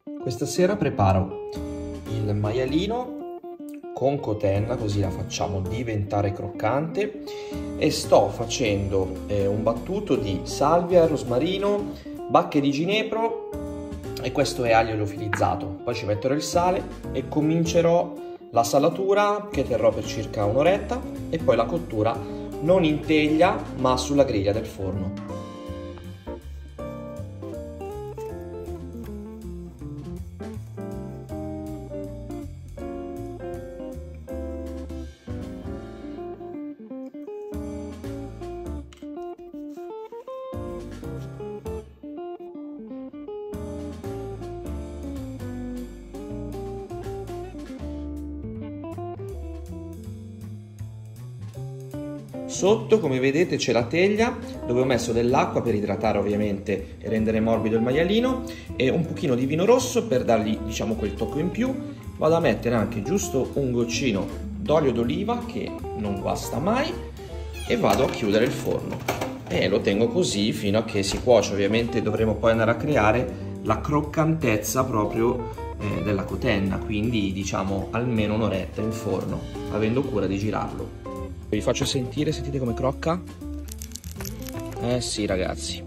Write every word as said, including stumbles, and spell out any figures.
Questa sera preparo il maialino con cotenna, così la facciamo diventare croccante, e sto facendo eh, un battuto di salvia, rosmarino, bacche di ginepro e questo è aglio liofilizzato. Poi ci metterò il sale e comincerò la salatura che terrò per circa un'oretta e poi la cottura non in teglia ma sulla griglia del forno. Sotto, come vedete, c'è la teglia dove ho messo dell'acqua per idratare ovviamente e rendere morbido il maialino e un pochino di vino rosso per dargli, diciamo, quel tocco in più. Vado a mettere anche giusto un goccino d'olio d'oliva che non guasta mai e vado a chiudere il forno e lo tengo così fino a che si cuoce. Ovviamente dovremo poi andare a creare la croccantezza proprio eh, della cotenna, quindi diciamo almeno un'oretta in forno, avendo cura di girarlo. Vi faccio sentire, sentite come crocca? Eh sì ragazzi.